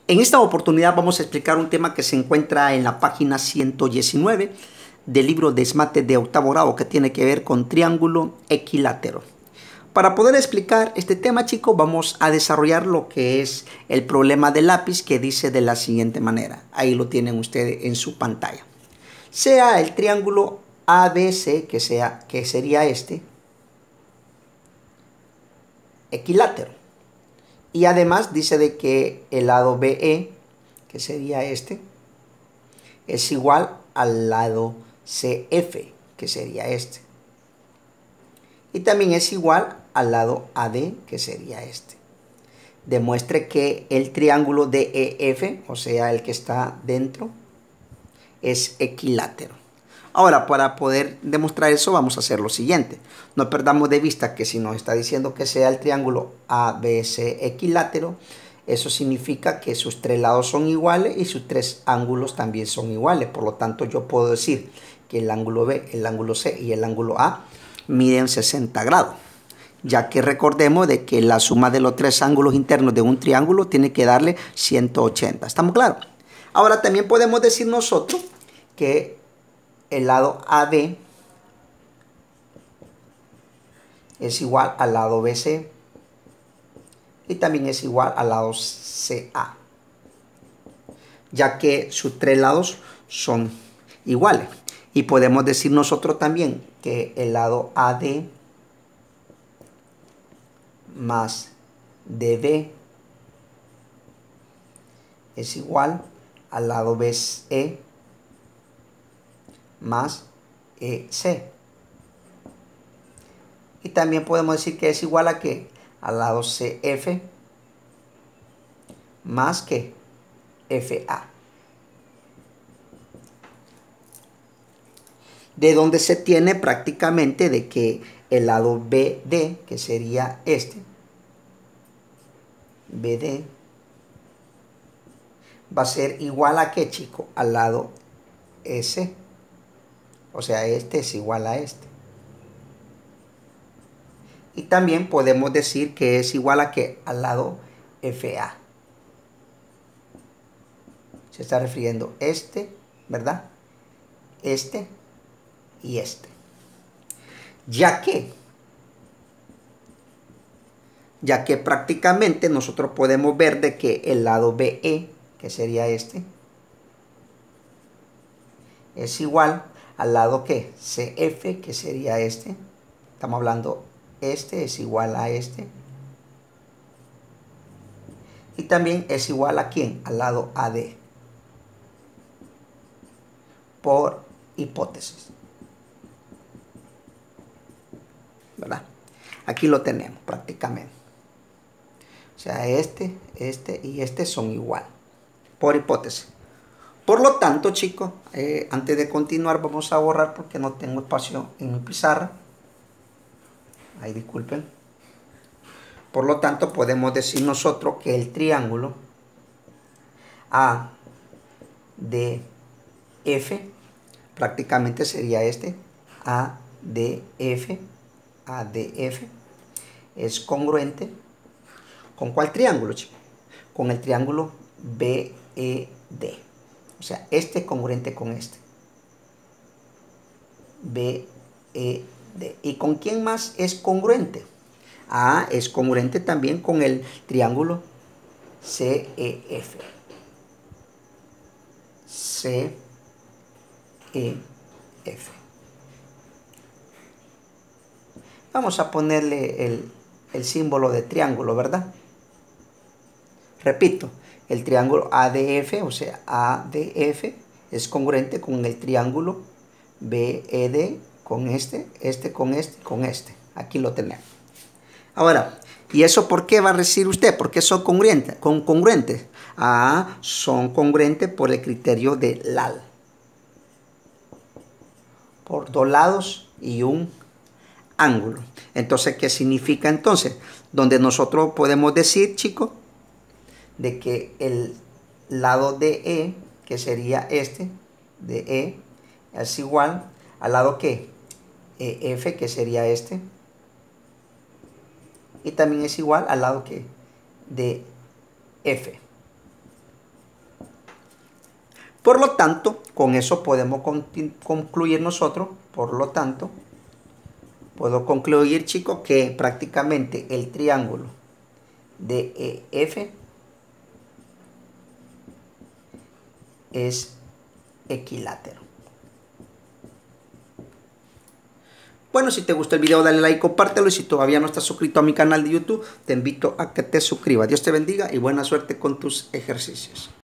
En esta oportunidad vamos a explicar un tema que se encuentra en la página 119 del libro Desmate de octavo grado, que tiene que ver con triángulo equilátero. Para poder explicar este tema, chicos, vamos a desarrollar lo que es el problema del lápiz, que dice de la siguiente manera. Ahí lo tienen ustedes en su pantalla. Sea el triángulo ABC, que sería este, equilátero. Y además dice de que el lado BE, que sería este, es igual al lado CF, que sería este. Y también es igual al lado AD, que sería este. Demuestre que el triángulo DEF, o sea, el que está dentro, es equilátero. Ahora, para poder demostrar eso, vamos a hacer lo siguiente. No perdamos de vista que si nos está diciendo que sea el triángulo ABC equilátero, eso significa que sus tres lados son iguales y sus tres ángulos también son iguales. Por lo tanto, yo puedo decir que el ángulo B, el ángulo C y el ángulo A miden 60 grados. Ya que recordemos de que la suma de los tres ángulos internos de un triángulo tiene que darle 180. ¿Estamos claros? Ahora también podemos decir nosotros que el lado AD es igual al lado BC y también es igual al lado CA, ya que sus tres lados son iguales. Y podemos decir nosotros también que el lado AD más DB es igual al lado BE más EC. Y también podemos decir que es igual a ¿qué? Al lado CF más que FA. De donde se tiene prácticamente de que el lado BD, que sería este, BD, va a ser igual a ¿qué, chico? Al lado S. O sea, este es igual a este. Y también podemos decir que es igual a ¿qué? Al lado FA. Se está refiriendo este, ¿verdad? Este y este. Ya que prácticamente nosotros podemos ver de que el lado BE, que sería este, es igual al lado que CF, que sería este. Estamos hablando, este es igual a este. Y también es igual a ¿quién? Al lado AD. Por hipótesis. ¿Verdad? Aquí lo tenemos prácticamente. O sea, este y este son igual. Por hipótesis. Por lo tanto, chicos, antes de continuar vamos a borrar porque no tengo espacio en mi pizarra. Ahí disculpen. Por lo tanto, podemos decir nosotros que el triángulo ADF prácticamente sería este. ADF es congruente ¿con cuál triángulo, chicos? Con el triángulo BED. O sea, este es congruente con este. BED. ¿Y con quién más es congruente? Es congruente también con el triángulo CEF. CEF. Vamos a ponerle el símbolo de triángulo, ¿verdad? Repito, el triángulo ADF, o sea, ADF es congruente con el triángulo BED, con este con este, con este. Aquí lo tenemos. Ahora, ¿y eso por qué va a decir usted? ¿Por qué son congruentes? Son congruentes por el criterio de LAL. Por dos lados y un ángulo. Entonces, ¿qué significa entonces? Donde nosotros podemos decir, chicos, de que el lado de E, que sería este, de E, es igual al lado que F, que sería este, y también es igual al lado que de F. Por lo tanto, con eso podemos concluir nosotros, por lo tanto, puedo concluir, chicos, que prácticamente el triángulo DEF es equilátero. Bueno, si te gustó el video, dale like, compártelo, y si todavía no estás suscrito a mi canal de YouTube, te invito a que te suscribas. Dios te bendiga y buena suerte con tus ejercicios.